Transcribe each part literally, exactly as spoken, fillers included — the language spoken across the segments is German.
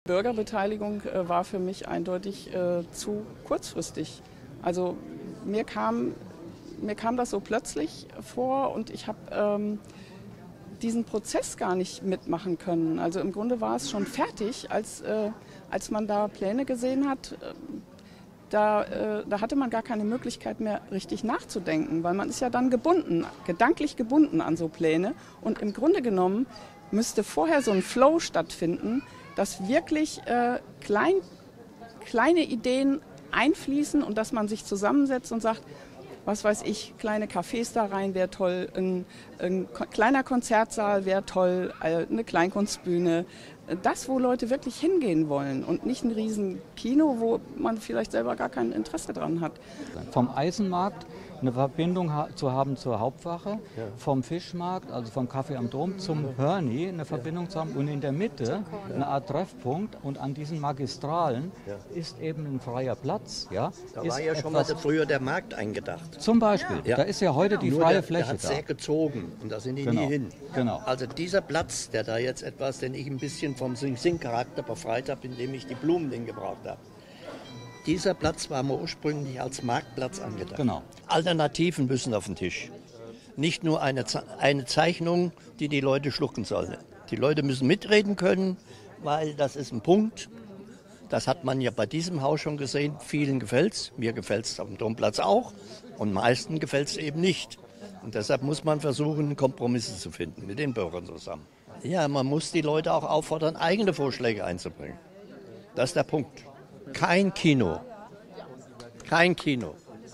Bürgerbeteiligung äh, war für mich eindeutig äh, zu kurzfristig. Also mir kam, mir kam das so plötzlich vor und ich habe ähm, diesen Prozess gar nicht mitmachen können. Also im Grunde war es schon fertig, als, äh, als man da Pläne gesehen hat. Äh, da, äh, da hatte man gar keine Möglichkeit mehr, richtig nachzudenken, weil man ist ja dann gebunden, gedanklich gebunden an so Pläne. Und im Grunde genommen müsste vorher so ein Flow stattfinden, dass wirklich äh, klein, kleine Ideen einfließen und dass man sich zusammensetzt und sagt, was weiß ich, kleine Cafés da rein wäre toll, ein, ein kleiner Konzertsaal wäre toll, eine Kleinkunstbühne. Das, wo Leute wirklich hingehen wollen und nicht ein riesen Kino, wo man vielleicht selber gar kein Interesse dran hat. Vom Eisenmarkt eine Verbindung ha- zu haben zur Hauptwache, ja. Vom Fischmarkt, also vom Café am Dom zum Hörni eine Verbindung ja. zu haben und in der Mitte ja. eine Art Treffpunkt und an diesen Magistralen ja. ist eben ein freier Platz. Ja, da ist war ja schon mal früher der Markt eingedacht. Zum Beispiel, ja. da ist ja heute die Nur freie der, Fläche der hat da. sehr gezogen und da sind die genau. nie hin. Genau. Also dieser Platz, der da jetzt etwas, den ich ein bisschen vom Sing-Sing-Charakter befreit habe, indem ich die Blumen hingebracht habe. Dieser Platz war mal ursprünglich als Marktplatz angedacht. Genau. Alternativen müssen auf den Tisch. Nicht nur eine, eine Zeichnung, die die Leute schlucken sollen. Die Leute müssen mitreden können, weil das ist ein Punkt. Das hat man ja bei diesem Haus schon gesehen. Vielen gefällt es. Mir gefällt es auf dem Domplatz auch. Und meisten gefällt es eben nicht. Und deshalb muss man versuchen, Kompromisse zu finden mit den Bürgern zusammen. Ja, man muss die Leute auch auffordern, eigene Vorschläge einzubringen. Das ist der Punkt. Kein Kino. Kein Kino.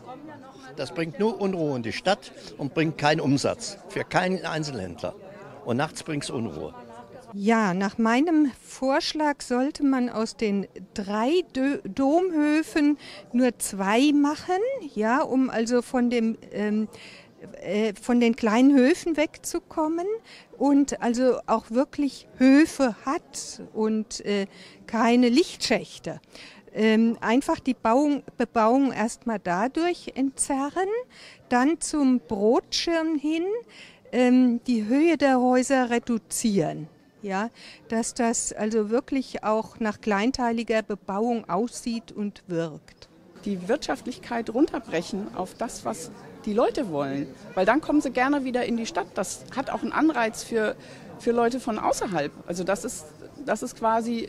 Das bringt nur Unruhe in die Stadt und bringt keinen Umsatz für keinen Einzelhändler. Und nachts bringt es Unruhe. Ja, nach meinem Vorschlag sollte man aus den drei Dö- Domhöfen nur zwei machen, ja, um also von dem ähm, äh, von den kleinen Höfen wegzukommen und also auch wirklich Höfe hat und äh, keine Lichtschächte. Ähm, einfach die Bauung, Bebauung erstmal dadurch entzerren, dann zum Brotschirm hin ähm, die Höhe der Häuser reduzieren. Ja, dass das also wirklich auch nach kleinteiliger Bebauung aussieht und wirkt. Die Wirtschaftlichkeit runterbrechen auf das, was die Leute wollen, weil dann kommen sie gerne wieder in die Stadt. Das hat auch einen Anreiz für, für Leute von außerhalb. Also das ist, das ist quasi,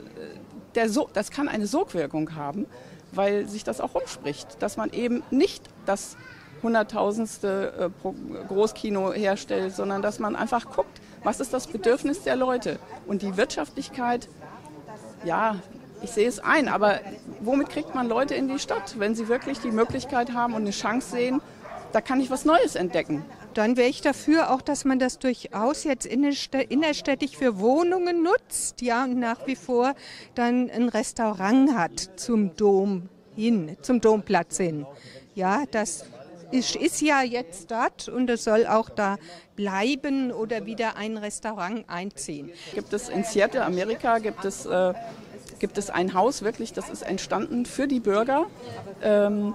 der so das kann eine Sogwirkung haben, weil sich das auch rumspricht, dass man eben nicht das hunderttausendste Großkino herstellt, sondern dass man einfach guckt, was ist das Bedürfnis der Leute. Und die Wirtschaftlichkeit, ja, ich sehe es ein, aber womit kriegt man Leute in die Stadt, wenn sie wirklich die Möglichkeit haben und eine Chance sehen, da kann ich was Neues entdecken. Dann wäre ich dafür auch, dass man das durchaus jetzt innerstädtisch für Wohnungen nutzt, ja, und nach wie vor dann ein Restaurant hat zum Dom hin, zum Domplatz hin. Ja, das ist, ist ja jetzt dort und es soll auch da bleiben oder wieder ein Restaurant einziehen. Gibt es in Seattle, Amerika, gibt es, äh, gibt es ein Haus, wirklich, das ist entstanden für die Bürger, ähm,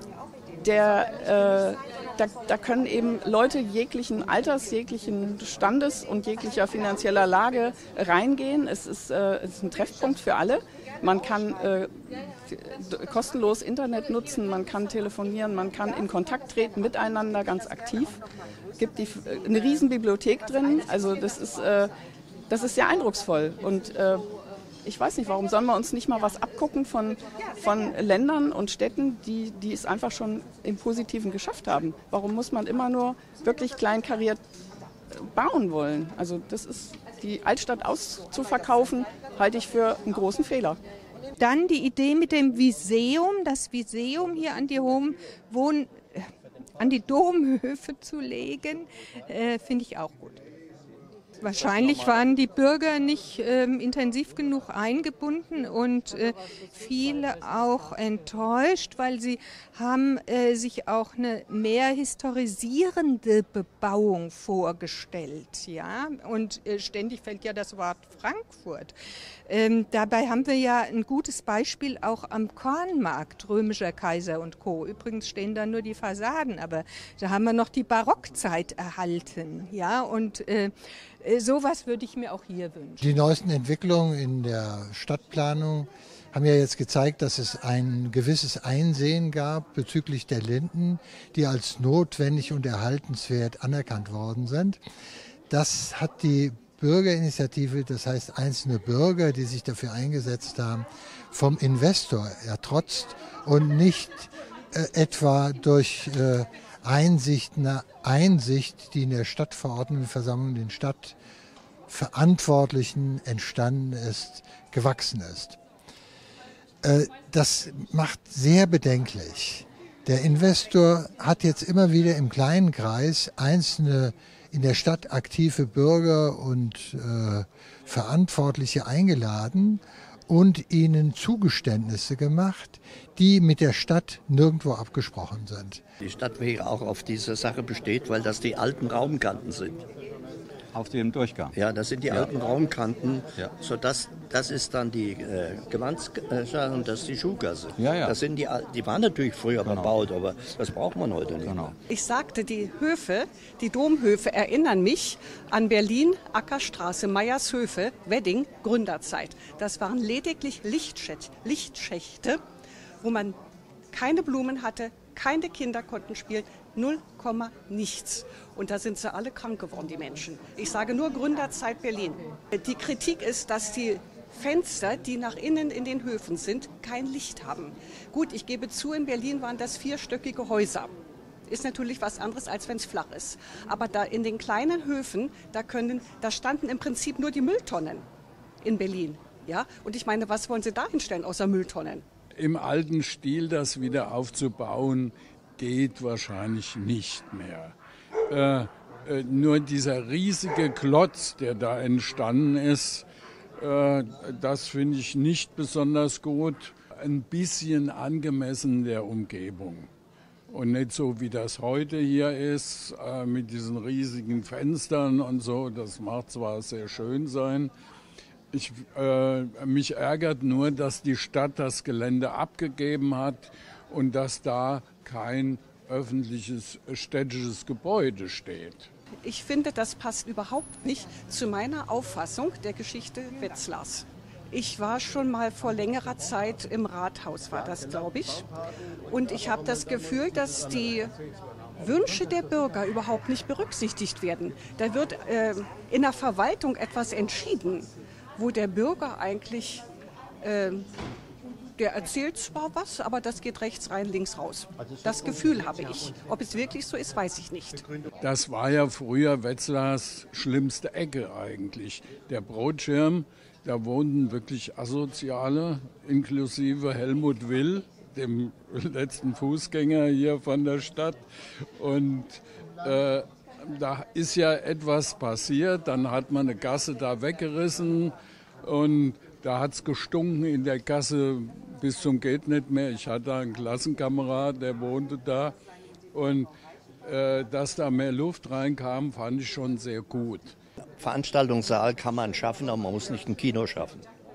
der... Äh, Da, da können eben Leute jeglichen Alters, jeglichen Standes und jeglicher finanzieller Lage reingehen. Es ist, äh, es ist ein Treffpunkt für alle. Man kann äh, kostenlos Internet nutzen, man kann telefonieren, man kann in Kontakt treten miteinander, ganz aktiv. Es gibt die, eine riesen Bibliothek drin, also das ist, äh, das ist sehr eindrucksvoll. Und äh, ich weiß nicht, warum sollen wir uns nicht mal was abgucken von, von Ländern und Städten, die, die es einfach schon im Positiven geschafft haben. Warum muss man immer nur wirklich kleinkariert bauen wollen? Also das ist, die Altstadt auszuverkaufen, halte ich für einen großen Fehler. Dann die Idee mit dem Viseum, das Viseum hier an die, Home, Wohn, an die Domhöfe zu legen, äh, finde ich auch gut. Wahrscheinlich waren die Bürger nicht ähm, intensiv genug eingebunden und äh, viele auch enttäuscht, weil sie haben äh, sich auch eine mehr historisierende Bebauung vorgestellt. Ja? Und äh, ständig fällt ja das Wort Frankfurt. Ähm, dabei haben wir ja ein gutes Beispiel auch am Kornmarkt, Römischer Kaiser und Co. Übrigens stehen da nur die Fassaden, aber da haben wir noch die Barockzeit erhalten. Ja? Und äh, Äh, sowas würde ich mir auch hier wünschen. Die neuesten Entwicklungen in der Stadtplanung haben ja jetzt gezeigt, dass es ein gewisses Einsehen gab bezüglich der Linden, die als notwendig und erhaltenswert anerkannt worden sind. Das hat die Bürgerinitiative, das heißt einzelne Bürger, die sich dafür eingesetzt haben, vom Investor ertrotzt und nicht äh, etwa durch äh, Einsicht, eine Einsicht, die in der Stadtverordnetenversammlung, den Stadtverantwortlichen entstanden ist, gewachsen ist. Äh, das macht sehr bedenklich. Der Investor hat jetzt immer wieder im kleinen Kreis einzelne in der Stadt aktive Bürger und äh, Verantwortliche eingeladen und ihnen Zugeständnisse gemacht, die mit der Stadt nirgendwo abgesprochen sind. Die Stadtwerke auch auf diese Sache besteht, weil das die alten Raumkanten sind. Auf dem Durchgang? Ja, das sind die ja. alten Raumkanten, ja. sodass das ist dann die äh, Gewandschale und das ist die Schuhgasse. Ja, ja. Das sind die, die waren natürlich früher genau. bebaut, aber das braucht man heute nicht. Genau. Ich sagte, die Höfe, die Domhöfe erinnern mich an Berlin, Ackerstraße, Meiershöfe, Wedding, Gründerzeit. Das waren lediglich Lichtschächte, Lichtschächte, wo man keine Blumen hatte, keine Kinder konnten spielen, null Komma nichts. Und da sind sie alle krank geworden, die Menschen. Ich sage nur Gründerzeit Berlin. Die Kritik ist, dass die Fenster, die nach innen in den Höfen sind, kein Licht haben. Gut, ich gebe zu, in Berlin waren das vierstöckige Häuser. Ist natürlich was anderes, als wenn es flach ist. Aber da in den kleinen Höfen, da, können, da standen im Prinzip nur die Mülltonnen in Berlin. Ja? Und ich meine, was wollen Sie da hinstellen außer Mülltonnen? Im alten Stil das wieder aufzubauen, geht wahrscheinlich nicht mehr. Äh, äh, nur dieser riesige Klotz, der da entstanden ist, äh, das finde ich nicht besonders gut. Ein bisschen angemessen der Umgebung. Und nicht so, wie das heute hier ist, äh, mit diesen riesigen Fenstern und so. Das mag zwar sehr schön sein. Ich, äh, mich ärgert nur, dass die Stadt das Gelände abgegeben hat und dass da kein öffentliches städtisches Gebäude steht. Ich finde, das passt überhaupt nicht zu meiner Auffassung der Geschichte Wetzlars. Ich war schon mal vor längerer Zeit im Rathaus, war das, glaube ich. Und ich habe das Gefühl, dass die Wünsche der Bürger überhaupt nicht berücksichtigt werden. Da wird äh, in der Verwaltung etwas entschieden, wo der Bürger eigentlich, äh, der erzählt zwar was, aber das geht rechts rein, links raus. Das Gefühl habe ich. Ob es wirklich so ist, weiß ich nicht. Das war ja früher Wetzlars schlimmste Ecke eigentlich. Der Brotschirm, da wohnten wirklich Asoziale, inklusive Helmut Will, dem letzten Fußgänger hier von der Stadt. Und äh, da ist ja etwas passiert, dann hat man eine Gasse da weggerissen und da hat es gestunken in der Gasse bis zum geht nicht mehr. Ich hatte einen Klassenkamerad, der wohnte da und äh, dass da mehr Luft reinkam, fand ich schon sehr gut. Veranstaltungssaal kann man schaffen, aber man muss nicht ein Kino schaffen.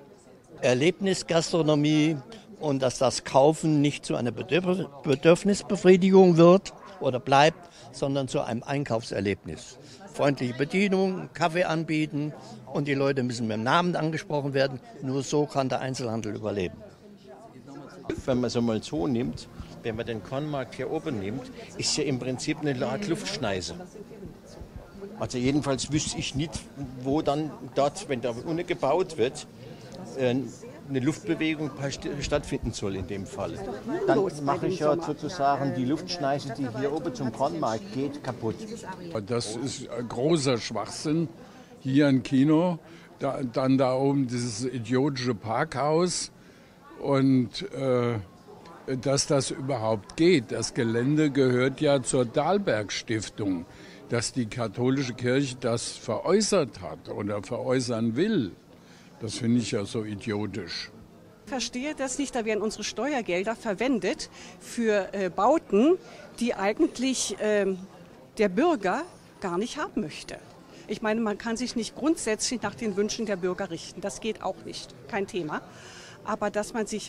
Erlebnisgastronomie und dass das Kaufen nicht zu einer Bedürf- Bedürfnisbefriedigung wird oder bleibt, sondern zu einem Einkaufserlebnis. Freundliche Bedienung, Kaffee anbieten und die Leute müssen mit dem Namen angesprochen werden. Nur so kann der Einzelhandel überleben. Wenn man es einmal so nimmt, wenn man den Kornmarkt hier oben nimmt, ist ja im Prinzip eine Art Luftschneise. Also jedenfalls wüsste ich nicht, wo dann dort, wenn da unten gebaut wird, eine Luftbewegung stattfinden soll in dem Fall. Dann mache ich ja sozusagen die Luftschneise, die hier oben zum Kornmarkt geht, kaputt. Das ist ein großer Schwachsinn. Hier ein Kino, da, dann da oben dieses idiotische Parkhaus. Und äh, dass das überhaupt geht, das Gelände gehört ja zur Dahlberg-Stiftung, dass die katholische Kirche das veräußert hat oder veräußern will. Das finde ich ja so idiotisch. Ich verstehe das nicht, da werden unsere Steuergelder verwendet für äh, Bauten, die eigentlich äh, der Bürger gar nicht haben möchte. Ich meine, man kann sich nicht grundsätzlich nach den Wünschen der Bürger richten. Das geht auch nicht, kein Thema. Aber dass man sich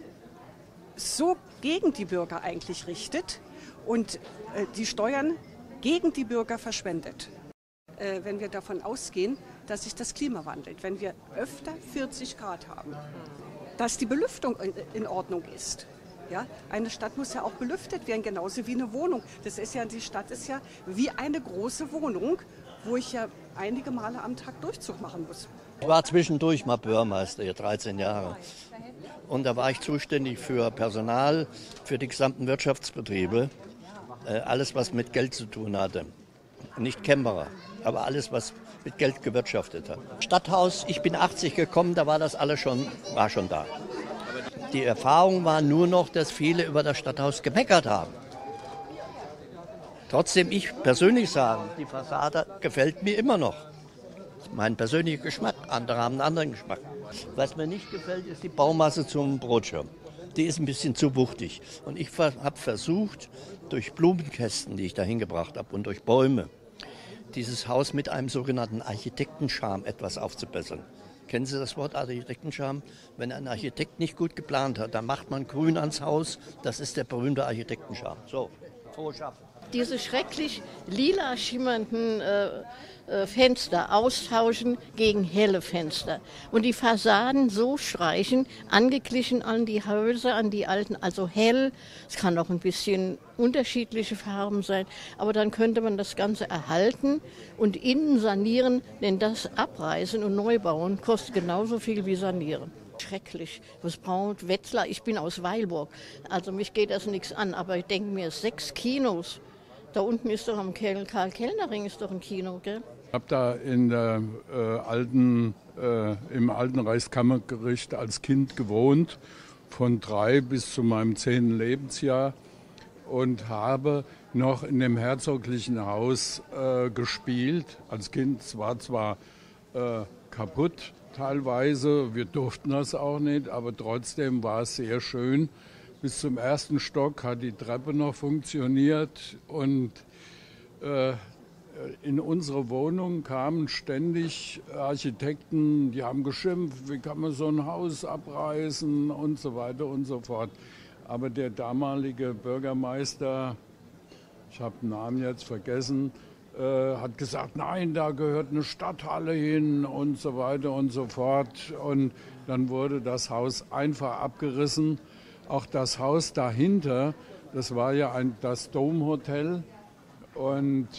so gegen die Bürger eigentlich richtet und äh, die Steuern gegen die Bürger verschwendet. äh, wenn wir davon ausgehen, dass sich das Klima wandelt. Wenn wir öfter vierzig Grad haben, dass die Belüftung in, in Ordnung ist. Ja, eine Stadt muss ja auch belüftet werden, genauso wie eine Wohnung. Das ist ja, die Stadt ist ja wie eine große Wohnung, wo ich ja einige Male am Tag Durchzug machen muss. Ich war zwischendurch mal Bürgermeister, hier dreizehn Jahre. Und da war ich zuständig für Personal, für die gesamten Wirtschaftsbetriebe. Äh, alles, was mit Geld zu tun hatte. Nicht Kämmerer, aber alles, was mit Geld gewirtschaftet hat. Stadthaus, ich bin achtzig gekommen, da war das alles schon, war schon da. Die Erfahrung war nur noch, dass viele über das Stadthaus gemeckert haben. Trotzdem, ich persönlich sagen, die Fassade gefällt mir immer noch. Das ist mein persönlicher Geschmack, andere haben einen anderen Geschmack. Was mir nicht gefällt, ist die Baumasse zum Brotschirm. Die ist ein bisschen zu wuchtig. Und ich habe versucht, durch Blumenkästen, die ich da hingebracht habe, und durch Bäume, dieses Haus mit einem sogenannten Architektenscharme etwas aufzubessern. Kennen Sie das Wort Architektenscharme? Wenn ein Architekt nicht gut geplant hat, dann macht man Grün ans Haus. Das ist der berühmte Architektenscharme. So, frohes Schaffen. Diese schrecklich lila schimmernden äh, äh, Fenster austauschen gegen helle Fenster. Und die Fassaden so streichen, angeglichen an die Häuser, an die alten, also hell. Es kann auch ein bisschen unterschiedliche Farben sein, aber dann könnte man das Ganze erhalten und innen sanieren, denn das Abreißen und Neubauen kostet genauso viel wie sanieren. Schrecklich. Was braucht Wetzlar? Ich bin aus Weilburg, also mich geht das nichts an, aber ich denke mir, sechs Kinos. Da unten ist doch am Karl-Kellner-Ring ist doch ein Kino, gell? Ich habe da in der, äh, alten, äh, im alten Reichskammergericht als Kind gewohnt, von drei bis zu meinem zehnten Lebensjahr und habe noch in dem herzoglichen Haus äh, gespielt. Als Kind, es war zwar äh, kaputt teilweise, wir durften das auch nicht, aber trotzdem war es sehr schön. Bis zum ersten Stock hat die Treppe noch funktioniert und äh, in unsere Wohnung kamen ständig Architekten, die haben geschimpft, wie kann man so ein Haus abreißen und so weiter und so fort. Aber der damalige Bürgermeister, ich habe den Namen jetzt vergessen, äh, hat gesagt, nein, da gehört eine Stadthalle hin und so weiter und so fort. Und dann wurde das Haus einfach abgerissen. Auch das Haus dahinter, das war ja ein, das Domhotel und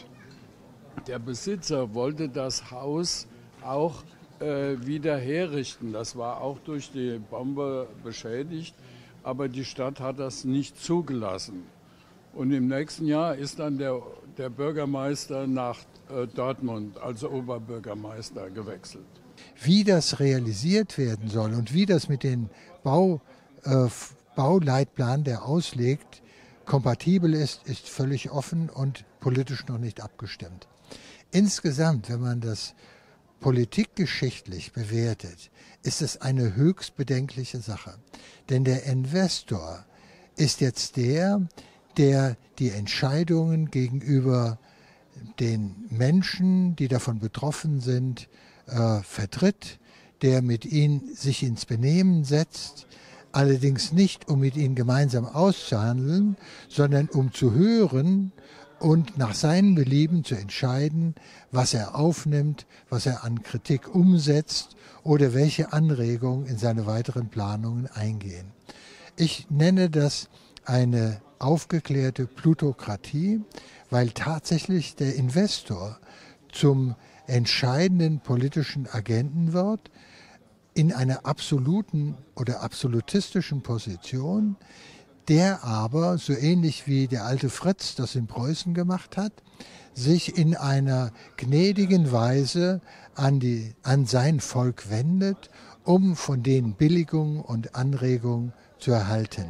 der Besitzer wollte das Haus auch äh, wieder herrichten. Das war auch durch die Bombe beschädigt, aber die Stadt hat das nicht zugelassen. Und im nächsten Jahr ist dann der, der Bürgermeister nach äh, Dortmund als Oberbürgermeister gewechselt. Wie das realisiert werden soll und wie das mit den Bau äh, Bauleitplan, der auslegt, kompatibel ist, ist völlig offen und politisch noch nicht abgestimmt. Insgesamt, wenn man das politikgeschichtlich bewertet, ist es eine höchst bedenkliche Sache. Denn der Investor ist jetzt der, der die Entscheidungen gegenüber den Menschen, die davon betroffen sind, äh, vertritt, der mit ihnen sich ins Benehmen setzt, allerdings nicht, um mit ihnen gemeinsam auszuhandeln, sondern um zu hören und nach seinem Belieben zu entscheiden, was er aufnimmt, was er an Kritik umsetzt oder welche Anregungen in seine weiteren Planungen eingehen. Ich nenne das eine aufgeklärte Plutokratie, weil tatsächlich der Investor zum entscheidenden politischen Agenten wird, in einer absoluten oder absolutistischen Position, der aber, so ähnlich wie der alte Fritz das in Preußen gemacht hat, sich in einer gnädigen Weise an, die, an sein Volk wendet, um von denen Billigung und Anregung zu erhalten.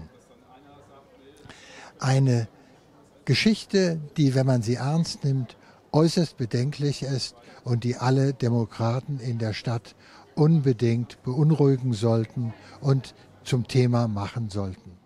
Eine Geschichte, die, wenn man sie ernst nimmt, äußerst bedenklich ist und die alle Demokraten in der Stadt unbedingt beunruhigen sollten und zum Thema machen sollten.